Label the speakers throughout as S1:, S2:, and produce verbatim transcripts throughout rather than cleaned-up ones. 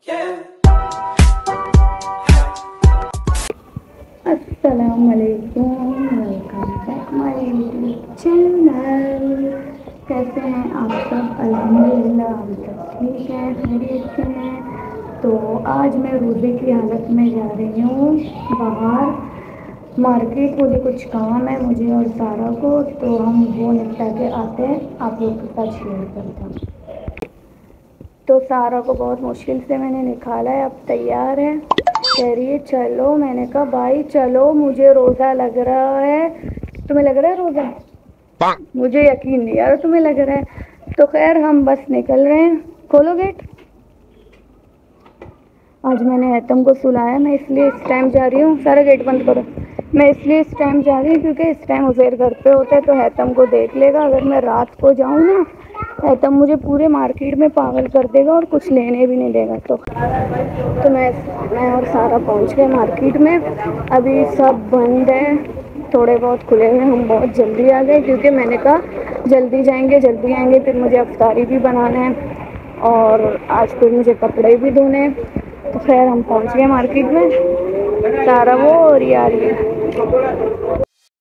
S1: अस्सलामुअलैकुम, welcome back my YouTube channel. कैसे हैं आप सब? अल्हम्दुलिल्लाह हम सब ठीक हैं, खैरियत से हैं। तो आज मैं रोज़े की हालत में जा रही हूँ बाहर मार्केट। मुझे कुछ काम है मुझे और सारा को, तो हम वो निपटा के आते हैं, आप लोग के साथ शेयर करते हैं। तो सारा को बहुत मुश्किल से मैंने निकाला है, अब तैयार है, कह रही है चलो। मैंने कहा भाई चलो, मुझे रोज़ा लग रहा है। तुम्हें लग रहा है रोज़ा? मुझे यकीन नहीं यार तुम्हें लग रहा है। तो खैर हम बस निकल रहे हैं। खोलो गेट। आज मैंने हैतम को सुलाया, मैं इसलिए इस टाइम जा रही हूँ। सारा गेट बंद करो। मैं इसलिए इस टाइम जा रही हूँ क्योंकि इस टाइम उज़ैर घर पे होता है तो हैतम को देख लेगा। अगर मैं रात को जाऊँ ना, हैतम मुझे पूरे मार्केट में पागल कर देगा और कुछ लेने भी नहीं देगा। तो तो मैं मैं और सारा पहुँच गए मार्केट में। अभी सब बंद है, थोड़े बहुत खुले हुए। हम बहुत जल्दी आ गए क्योंकि मैंने कहा जल्दी जाएंगे जल्दी आएंगे, फिर मुझे अफ्तारी भी बनाना है और आज फिर मुझे कपड़े भी धोने हैं। तो खैर हम पहुंच गए मार्केट में। सारा वो और ये आ रही है।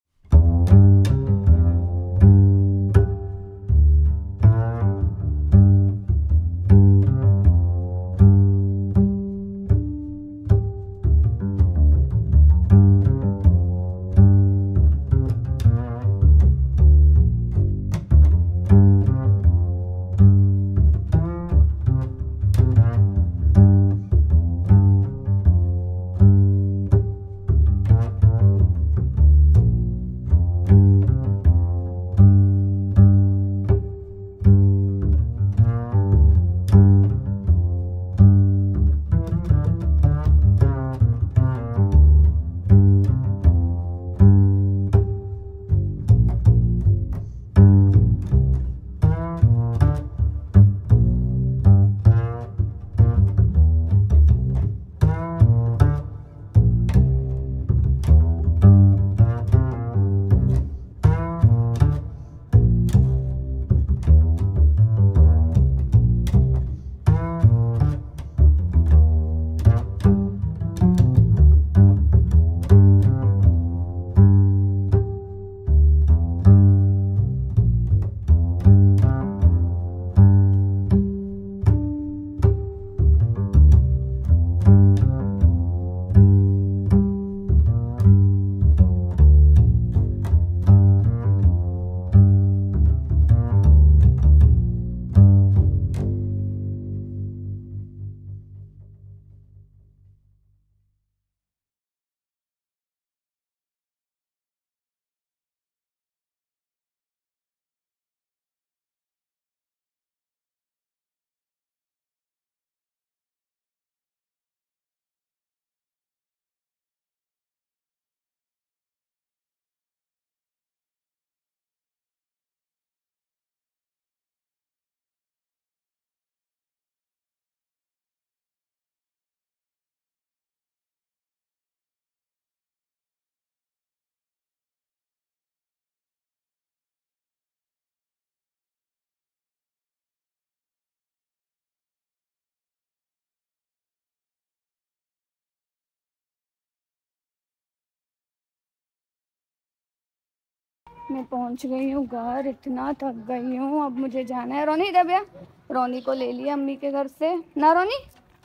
S1: मैं पहुंच गई हूँ घर, इतना थक गई हूँ। अब मुझे जाना है। रोनी इधर भैया, रोनी को ले लिया अम्मी के घर से ना। रोनी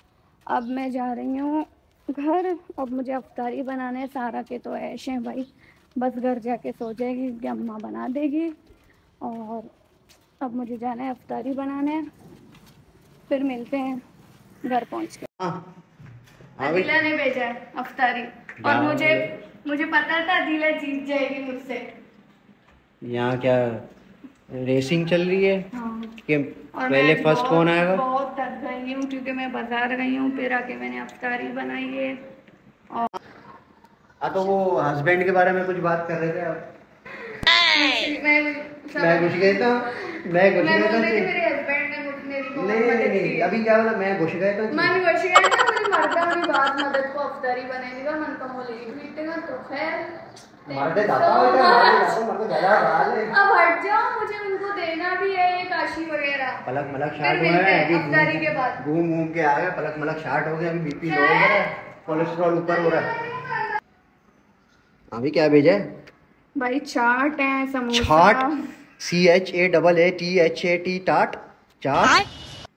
S1: अब मैं जा रही हूँ घर। अब मुझे अफ्तारी बनाने। सारा के तो ऐश हैं भाई, बस घर जाके सो जाएगी कि अम्मा बना देगी। और अब मुझे जाना है अफ्तारी बनाने, फिर मिलते हैं घर पहुँच के। अदिला ने भेजा है अफ्तारी और मुझे मुझे पता था अदिला जीत जाएगी मुझसे। यहाँ क्या रेसिंग चल रही है? हाँ। कि पहले फर्स्ट कौन आएगा? बहुत थक गई हूँ क्योंकि मैं बाजार गई हूँ, फिर आके मैंने अफ्तारी बनाई है। और हाँ, तो वो हस्बैंड के बारे में कुछ बात कर रहे थे आप? मैं मैं कुछ कहता मैं कुछ कहता मेरे हस्बैंड ने बहुत
S2: नहीं
S1: मदद
S2: नहीं
S1: की।
S2: अभी क्या बोला मैं घुस गया तो
S1: मन घुस गया ना मेरी मर्दा वाली बात मदद को अफ्तारी बनेगा मन का मोले बीतेगा तो खैर
S2: मर्दे जाता हो इधर मर्दे जाता मर्दे ज्यादा हाल है।
S1: अब हट जाओ मुझे उनको देना भी है एक काशी वगैरह।
S2: पलक मलक
S1: फिर
S2: शार्ट हुआ
S1: मिलते
S2: है
S1: हैं
S2: अभी
S1: अफ्तारी के बाद।
S2: घूम घूम के आ गए पलक मलक शार्ट हो गया अभी बीपी लो हो रहा है कोलेस्ट्रॉल ऊपर हो रहा है। अभी क्या भेजा है
S1: भाई चाट है samosa
S2: chaat C H A double A T H A T टाट चाट।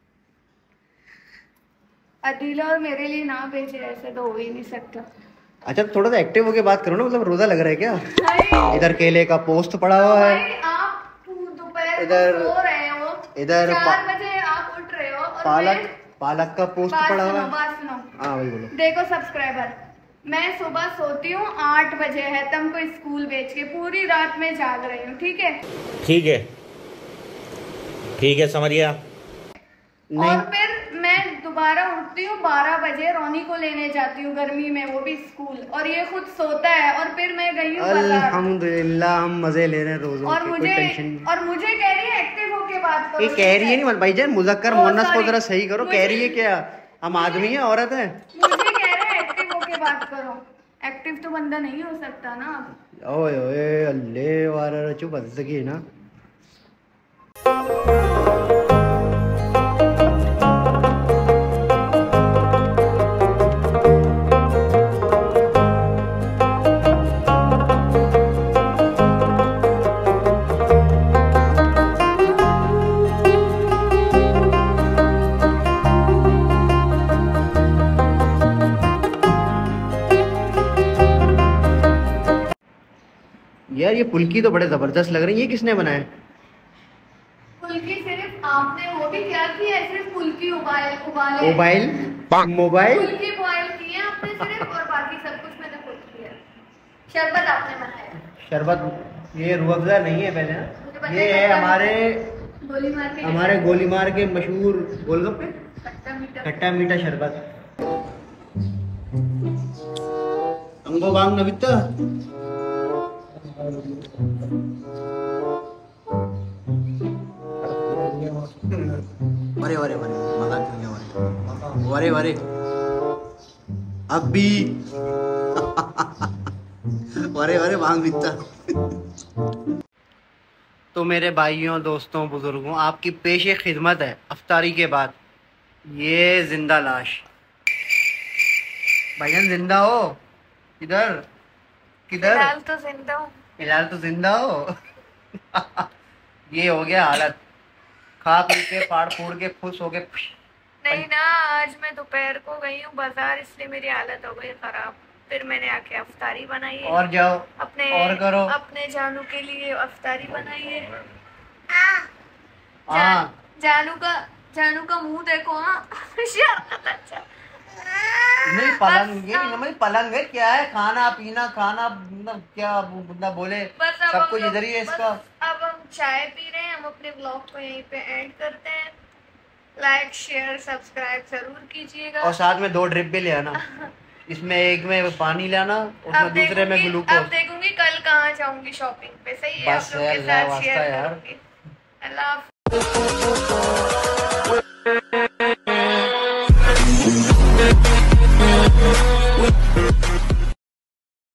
S1: अदीला और मेरे लिए ना भेजे ऐसे तो हो ही नहीं सकता।
S2: अच्छा थोड़ा सा एक्टिव होके बात करो ना मतलब रोजा लग रहा है क्या?
S1: भाई
S2: इधर केले का पोस्ट पड़ा हुआ है
S1: भाई आप दोपहर को
S2: इधर
S1: सो रहे हो
S2: इधर
S1: चार बजे आप उठ रहे हो और
S2: पालक
S1: मैं
S2: पालक का पोस्ट
S1: बात
S2: पड़ा
S1: सुनो
S2: हुआ है।
S1: बात सुनो
S2: हाँ वही बोलो।
S1: देखो सब्सक्राइबर मैं सुबह सोती हूँ आठ बजे है तुमको स्कूल भेज के पूरी रात में जाग रही हूँ ठीक है
S3: ठीक है ठीक है समझ गया।
S1: और फिर मैं दोबारा उठती हूँ बारह बजे रोनी को लेने जाती हूँ गर्मी में वो भी स्कूल और ये खुद सोता है और फिर मैं गई हूँ बाजार
S2: अल्हम्दुलिल्लाह हम मजे ले रहे हैं रोजों
S1: और
S2: के,
S1: मुझे
S2: कोई टेंशन नहीं।
S1: और मुझे कह रही है एक्टिव होके बात करो।
S2: ये कह रही है नहीं भाईजान मुजक्कर
S1: ओ,
S2: मोनस को
S1: sorry।
S2: जरा सही करो
S1: मुझे-
S2: कह रही है क्या हम आदमी है औरत है?
S1: मुझे कह रहे हैं एक्टिव होके बात करो। एक्टिव तो बंदा नहीं हो सकता ना।
S2: ओए ओए अल्ले वाला चुप हंसगी ना। यार ये पुल्की तो बड़े जबरदस्त लग रही है, ये किसने बनाया?
S1: फुल्की सिर्फ आपने वो भी क्या किया है सिर्फ फुल्की उबाल उबाले
S2: मोबाइल मोबाइल
S1: फुल्की बॉयल किए हैं आपने सिर्फ और बाकी सब कुछ मैंने खुद किया। शरबत आपने बनाया।
S2: शरबत ये रूह अफ़ज़ा नहीं है पहले
S1: मुझे पता
S2: ये
S1: है
S2: है
S1: खट्टा
S2: हमारे
S1: गोली मार के
S2: हमारे गोलीमार के मशहूर गोलगप्पे
S1: खट्टा मीठा
S2: खट्टा मीठा शरबत। अंगो बांग नविता वरे वरे वरे मजाक कर लिया वरे वरे अभी वरे वरे बांग बिता। तो मेरे भाइयों दोस्तों बुजुर्गों आपकी पेशे खिदमत है अफ्तारी के बाद ये जिंदा लाश भाईजान जिंदा हो किधर किधर
S1: फिलहाल तो जिंदा हूँ।
S2: फिलहाल तो जिंदा हो ये हो गया हालत खा पी के फाड़ फूड़ के खुश हो गए।
S1: नहीं ना आज मैं दोपहर को गई हूँ बाजार इसलिए मेरी हालत हो गई खराब। फिर मैंने आके अफ्तारी बनाई है
S2: और जाओ
S1: अपने
S2: और करो
S1: अपने जानू के लिए अफ्तारी बनाई है।
S2: हाँ
S1: जान, जानू का जानू का मुंह देखो। हाँ अच्छा
S2: नहीं पलंग ये नहीं पलंग है क्या है खाना पीना खाना मतलब क्या बंदा बोले
S1: बस अब
S2: सब
S1: हम
S2: कुछ
S1: लोग-
S2: इधर ही है
S1: बस
S2: इसका।
S1: अब हम चाय पी रहे हैं हम अपने ब्लॉग को यहीं पे एंड करते हैं। लाइक शेयर सब्सक्राइब जरूर कीजिएगा
S2: और साथ में दो ड्रिप भी ले आना इसमें एक में पानी लाना उसमें
S1: अब
S2: दूसरे में
S1: देखूंगी अब
S2: ग्लूकोज।
S1: देखूंगी कल कहाँ जाऊंगी शॉपिंग पे। सही है
S2: बस
S1: आप लोग
S2: यार,
S1: के साथ
S2: वास्ता
S1: शेयर
S2: यार।
S1: करूंगी। अल्लाह हाफ़िज़।